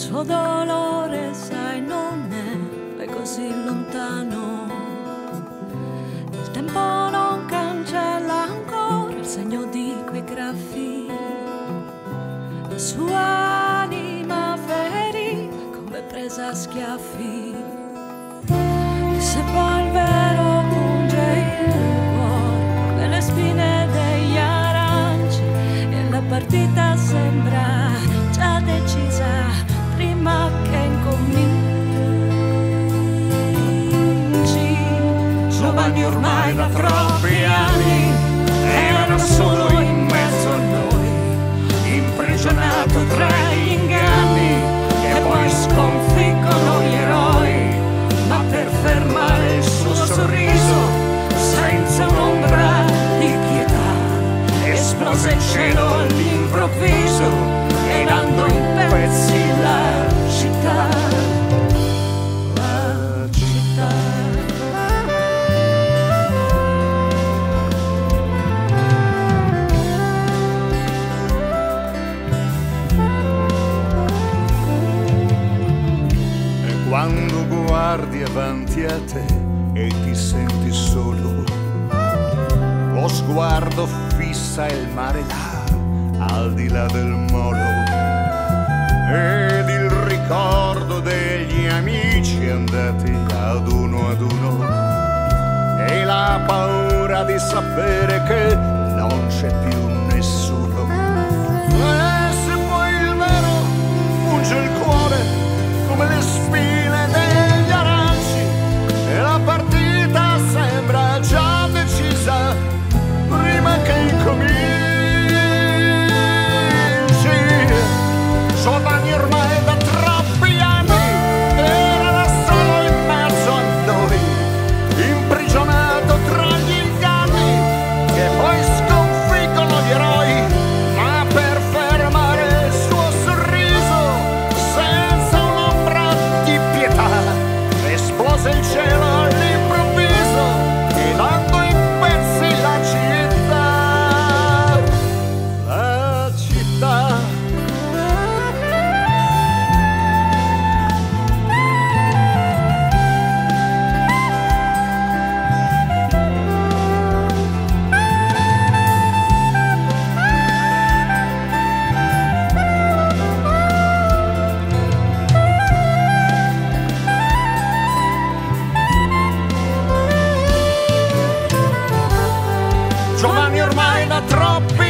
suo dolore, sai, non è così lontano. Il tempo non cancella ancora il segno di quei graffi. La sua anima ferì come presa a schiaffi. E se poi il vero punge il cuore come le spine degli aranci e la partita sembra già decisa prima che incominci. Giovanni ormai da troppi anni era solo in mezzo a noi, imprigionato tra gli inganni che poi sconfiggono gli eroi. Ma per fermare il suo sorriso, senza un'ombra di pietà, esplose il cielo all'improvviso, legando in pezzi la città, la città. E quando guardi avanti a te e ti senti solo, lo sguardo fissa il mare là, al di là del molo, ed il ricordo degli amici andati ad uno, e la paura di sapere che non c'è più nessuno. E se poi il vero punge il cuore come le spine degli aranci e la partita sembra già decisa prima che incominci. Giovanni ormai da troppi anni era da solo in mezzo a noi, imprigionato tra gli inganni che poi sconfiggono gli eroi. Ma per fermare il suo sorriso, senza un'ombra di pietà, esplose il cielo all'improvviso, tirando in pezzi la città, la città. Giovanni ormai da troppi